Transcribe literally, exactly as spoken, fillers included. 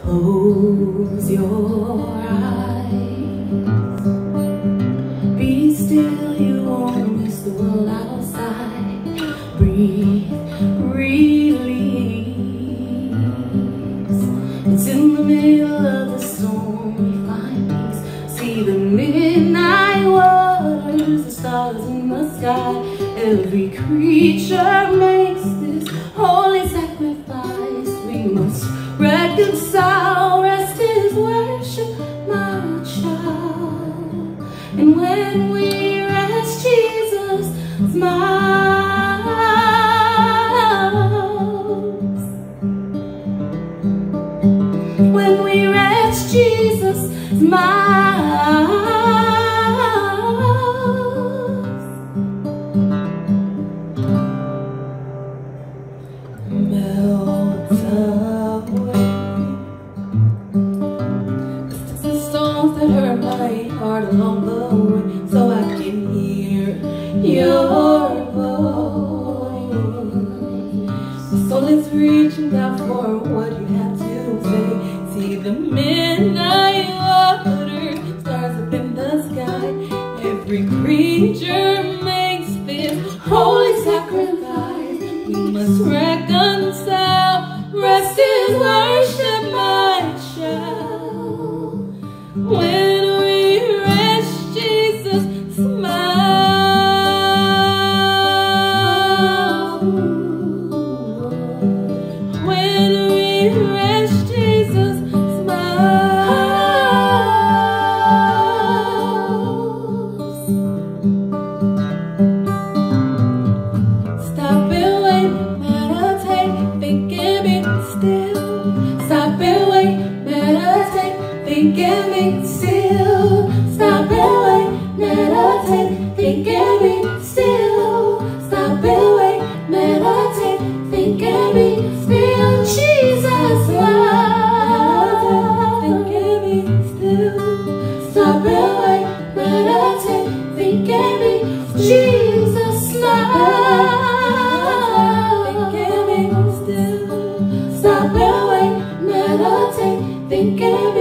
Close your eyes. Be still, you won't miss the world outside. Breathe, release. It's in the middle of the storm we find peace. See the midnight waters, the stars in the sky. Every creature makes this holy sacrifice. We must reconcile, rest is worship, my child. And when we rest, Jesus smiles. When we rest, Jesus smiles. Melt away the stones that hurt my heart along the way, so I can hear your voice. My soul is reaching out for what you have to say. See the midnight water, stars up in the sky. Every creature makes this holy sacrifice. We must reconcile, rest is worship, my child. When we rest, Jesus smiles. When we rest, Jesus smiles. Stop and wait, meditate, think and be still. Stop and wait, meditate, think and be still. Stop and wait, meditate, think and be still. Stop and wait, meditate, think and be still. Jesus smiles. Think and be still. Stop and wait, meditate, think and be still. Jesus smiles. Think and be still. Stop and wait, meditate, think and be